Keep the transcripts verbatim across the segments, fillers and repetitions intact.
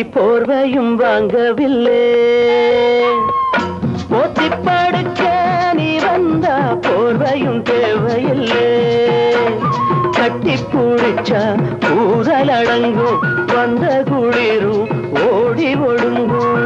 போர்வையும் வாங்கவில்லை. போத்தி படுக்க நீ வந்தா போர்வையும் தேவையில்லை. கட்டி பிடிச்சா கூதல் அடங்கும், வந்த குளிரும் ஓடி ஒடுங்கும்.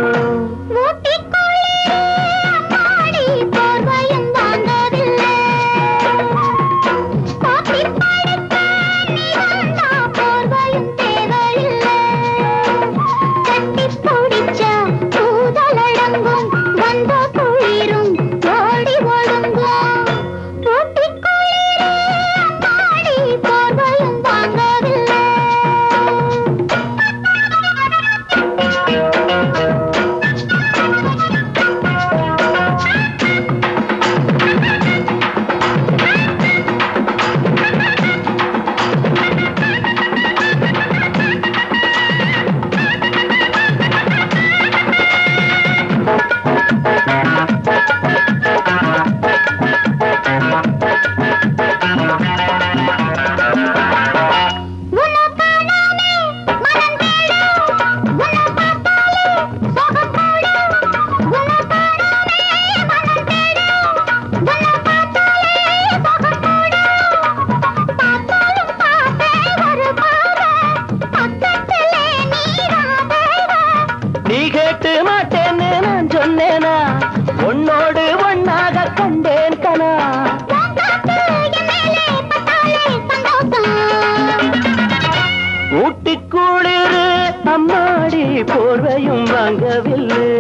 ஊட்டி குளிரு அம்மாடி போர்வையும் வாங்கவில்லை.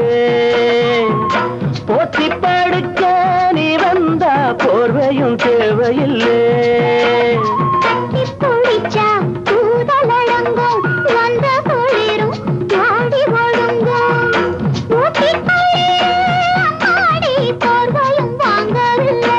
போத்தி படுக்க நீ வந்தா போர்வையும் தேவையில்லை. குளிச்சா கூதல் அடங்கும், வந்த குளிரும் ஓடி ஒடுங்கும். ஊட்டி குளிரு அம்மாடி போர்வையும் வாங்கவில்லை.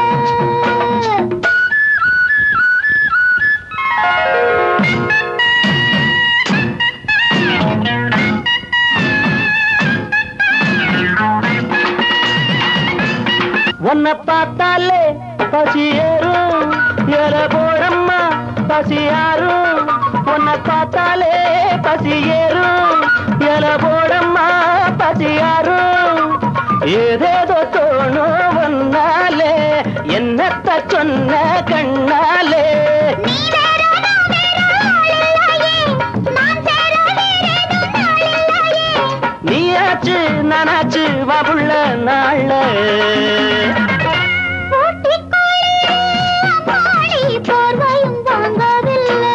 உன்னை பார்த்தாலே பசி ஏறும், எல போடம்மா பசி யாரும். உன்னை பார்த்தாலே பசி ஏறும், எல போடம்மா பசி யாரும். ஏதேதோ தோணும் வந்தாலே, என்னத்த சொன்ன கண்ணாலே. நீயாச்சு நானாச்சு வாபுள்ள நாள்ல. போர்வையும் வாங்கவில்லை.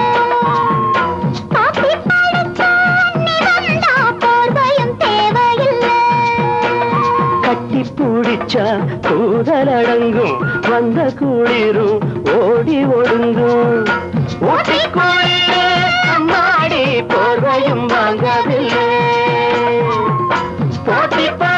போர்வையும் தேவையில்லை. கட்டி பிடிச்சா கூதல் அடங்கும், வந்த குளிரும் ஓடி ஒடுங்கும். ஊட்டி குளிரு அம்மாடி போர்வையும் வாங்கவில்லை. போட்டி